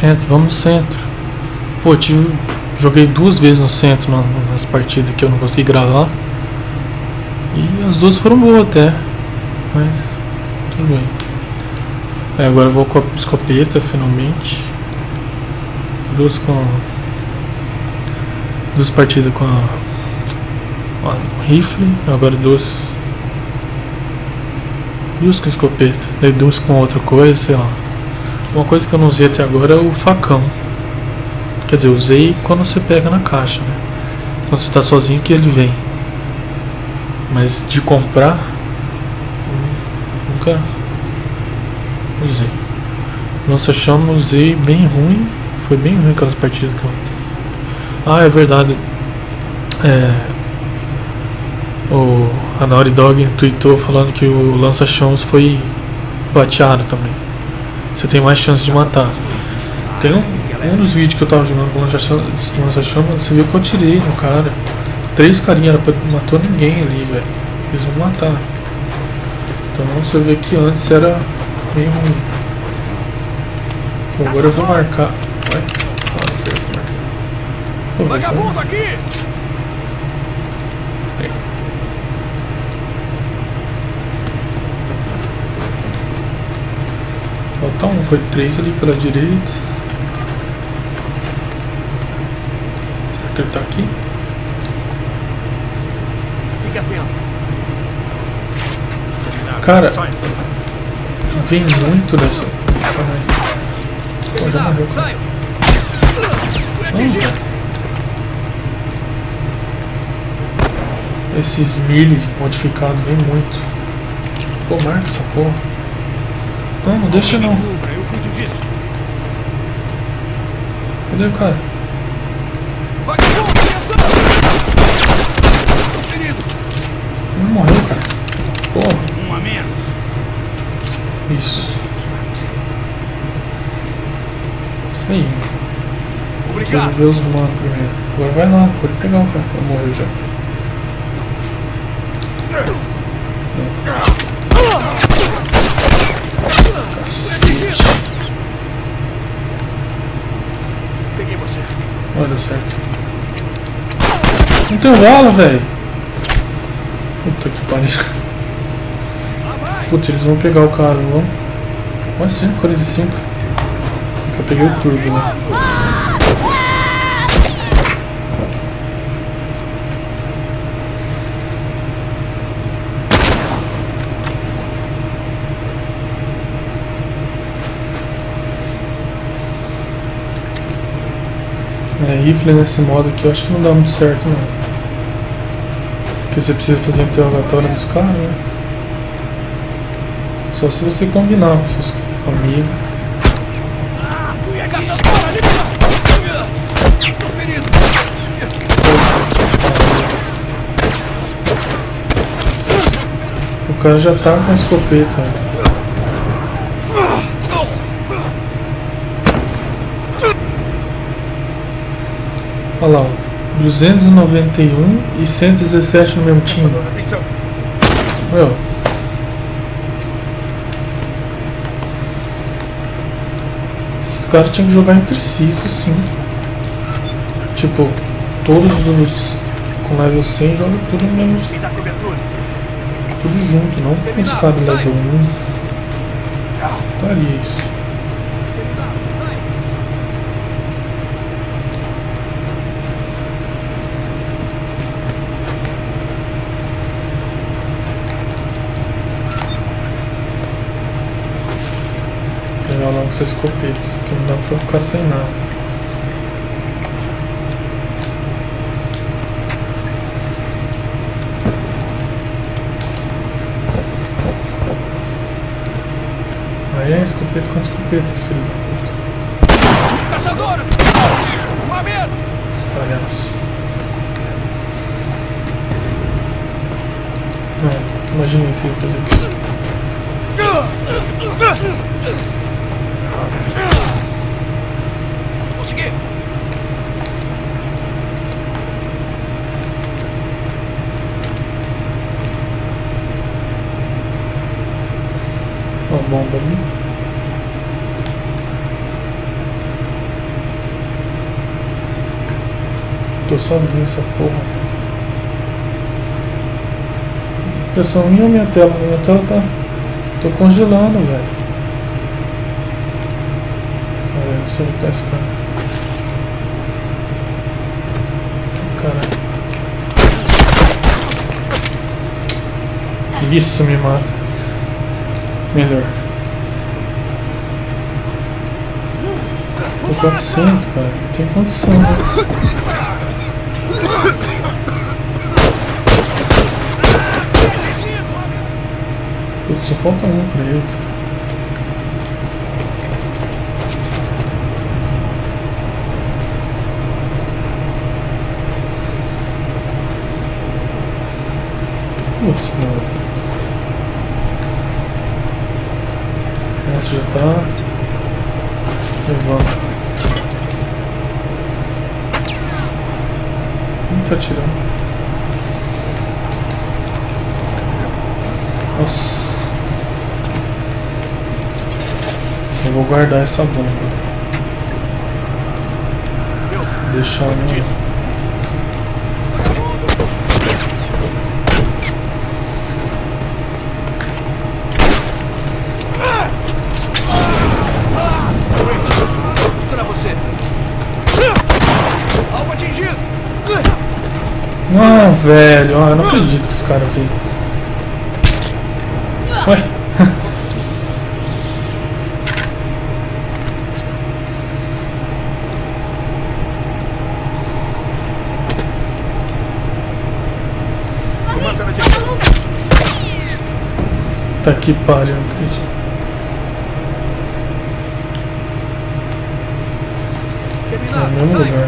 centro, vamos no centro. Pô, joguei 2 vezes no centro nas partidas que eu não consegui gravar. E as 2 foram boas até. Mas tudo bem. Agora eu vou com a escopeta finalmente. 2 partidas com a rifle. Agora 2 com escopeta. Daí 2 com outra coisa, sei lá. Uma coisa que eu não usei até agora é o facão. Quer dizer, eu usei quando você pega na caixa, né? Quando você tá sozinho que ele vem. Mas de comprar nunca usei. Lança-chama usei bem ruim. Foi bem ruim aquelas partidas que eu... Ah, é verdade. A Naughty Dog tweetou falando que o lança-chamas foi bateado também. Você tem mais chance de matar. Tem um dos vídeos que eu tava jogando com lança-chamas, você viu que eu tirei no cara. 3 carinhas, não matou ninguém ali, velho. Eles vão matar. Então você vê que antes era meio ruim. Bom, agora eu vou marcar. Vai. Vagabundo aqui! Falta um, foi 3 ali pela direita. Será que ele tá aqui? Fique atento. Cara, vem muito dessa. Pô, já morreu. Saio! Fui atingido! Esses melee modificados vem muito. Pô, marca essa porra. Não, não deixa não. Eu cuido disso. Cadê o cara? Vagabundo, atenção! Tô ferido. Não morreu, cara. Porra. Um a menos. Isso. Isso aí. Obrigado. Quero ver os manos primeiro. Agora vai lá, pode pegar o cara. Morreu já. Cacete. Peguei você. Olha, certo. Não tem bala, velho. Puta que pariu. Putz, eles vão pegar o cara, não vão? Olha sim, 45. Que eu peguei o turbo, né? Rifle nesse modo aqui eu acho que não dá muito certo não. Porque você precisa fazer um interrogatório dos caras, né? Só se você combinar com seus amigos. Estou ferido. O cara já tá com a escopeta, né? Olha lá, 291 e 117 no mesmo time. Meu. Esses caras tinham que jogar entre si, isso sim. Tipo, todos os com level 100 jogam tudo no mesmo. Tudo junto, não com os caras level 1. Estaria isso. Pegar logo essa escopeta, porque não dá pra ficar sem nada. Aí é escopeta com escopeta, filho da puta. Caçador! Um a menos! Palhaço. Não, imaginei que você ia fazer isso. Consegui! Uma bomba ali. tô sozinho essa porra. Impressão minha ou minha tela? Minha tela tá... tô congelando, velho. Não sei o que tá esse cara. Caralho. Isso me mata. Melhor. Tô 400, cara. Não tem condição, né? Putz, só falta um pra eles. Putz, mano. Nossa, já tá levando. Não tá tirando. Nossa. Eu vou guardar essa bomba. Deixar no... Ah, velho, eu não acredito que esse cara fez. Ué? Tá que pariu, não acredito. É o mesmo lugar.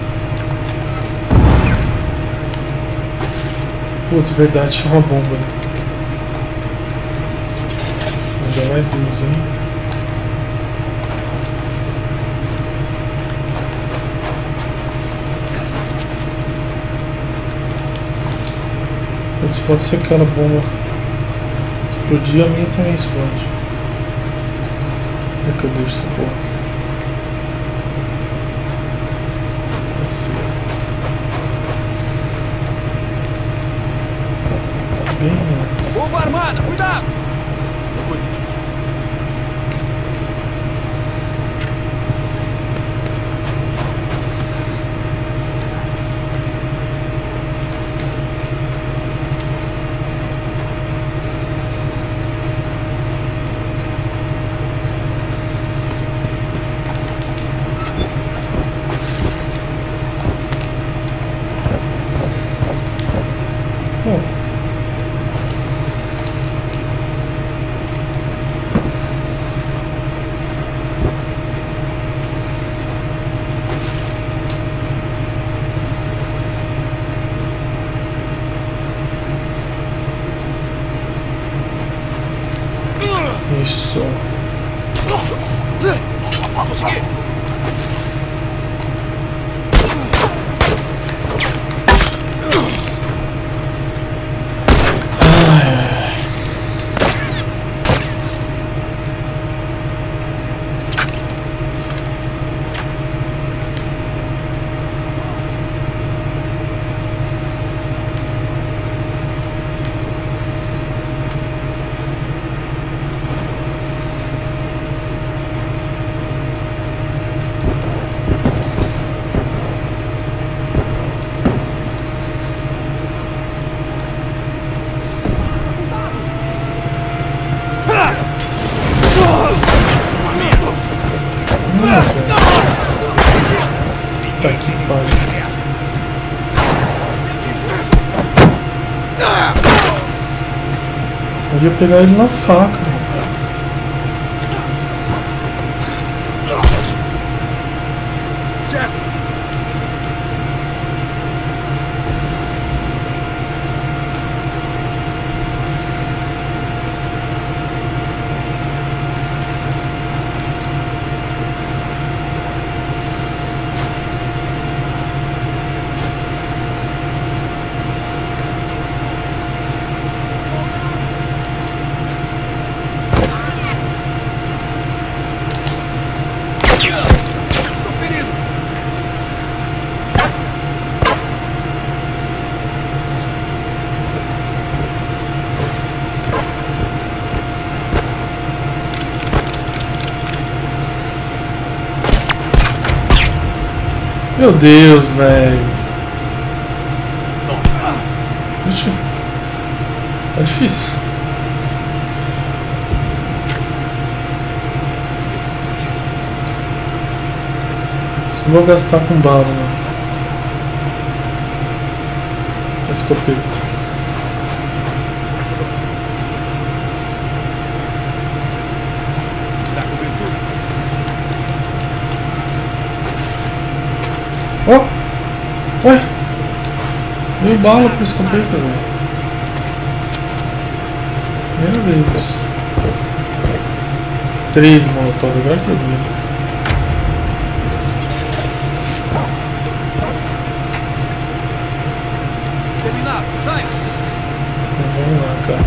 Putz, verdade, tinha uma bomba ali. Já vai duas, hein? Putz, pode ser aquela bomba explodir, a minha também explode. Como é que eu deixo essa porra? Assim. Bem antes. Bomba armada, cuidado! Eu cuido disso. Isso. Consegui! Tá que pariu. Eu ia pegar ele na faca. Meu Deus, velho. Ixi. Tá difícil. Só vou gastar com bala, né? A escopeta. Oh! Ué! Veio bala pra escopeta, velho. Primeira vez isso. 3 molotov, agora que eu vi. Terminado, sai! Então, vamos lá, cara.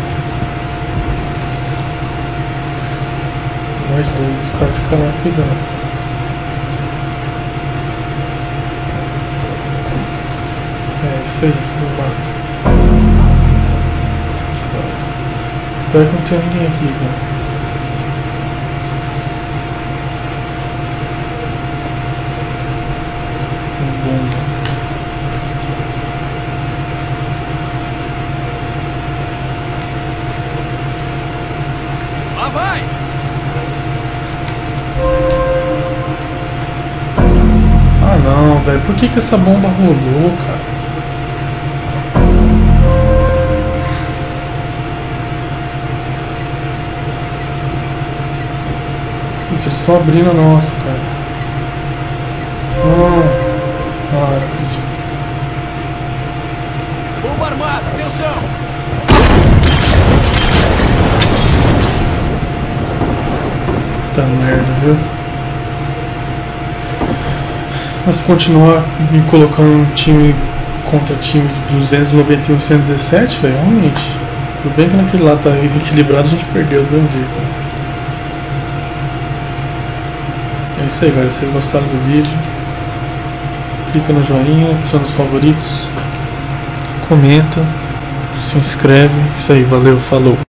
Mais 2, os caras ficam lá cuidando. É isso aí, eu mato. Espero que não tenha ninguém aqui, cara. Bomba. Lá vai! Ah não, velho. Por que essa bomba rolou, cara? Putz, eles estão abrindo a nossa, cara. Não. Ah, não acredito. Bomba armada, atenção! Puta merda, viu? Mas se continuar me colocando um time contra time de 291 117, velho, realmente. Tudo bem que naquele lado tá equilibrado, a gente perdeu do mesmo jeito. Né? É isso aí, galera. Se vocês gostaram do vídeo, clica no joinha, adiciona os favoritos, comenta, se inscreve. Isso aí, valeu, falou.